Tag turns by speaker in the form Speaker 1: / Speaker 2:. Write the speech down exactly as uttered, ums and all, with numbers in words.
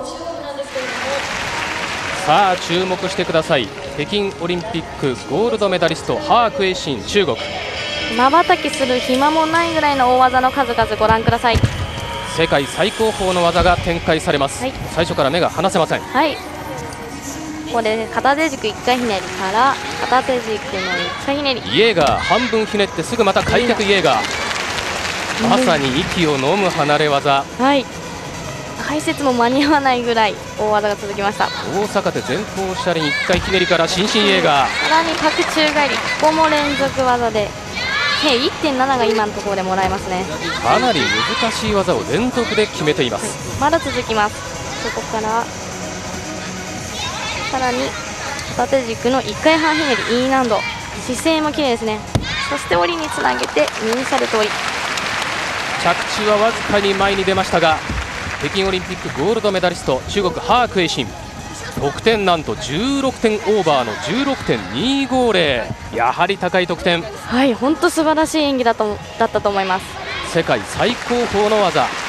Speaker 1: さあ注目してください。北京オリンピックゴールドメダリストハークエイシン、中国。
Speaker 2: まばたきする暇もないぐらいの大技の数々ご覧ください。
Speaker 1: 世界最高峰の技が展開されます、はい、最初から目が離せません。
Speaker 2: はい、ここで片手軸いっかいひねりから片手軸のいっかいひねり、
Speaker 1: イエーガー半分ひねってすぐまた開脚イエーガー、まさに息を飲む離れ技。
Speaker 2: はい、解説も間に合わないぐらい大技が続きました。
Speaker 1: 大阪で前方車輪いっかいひねりから伸身イエーガー、
Speaker 2: さらに角宙返り、ここも連続技で計 いってんなな が今のところでもらえますね。
Speaker 1: かなり難しい技を連続で決めています、
Speaker 2: はい、まだ続きます。そこからさらに片手軸のいっかいはんひねり E 難度、姿勢も綺麗ですね。そして折りにつなげて右サルト折り、
Speaker 1: 着地はわずかに前に出ましたが、北京オリンピックゴールドメダリスト中国ハークエイシン、得点なんとじゅうろくてんオーバーの じゅうろくてんにひゃくごじゅう、やはり高い得点。
Speaker 2: はい、本当素晴らしい演技だとだったと思います。
Speaker 1: 世界最高峰の技。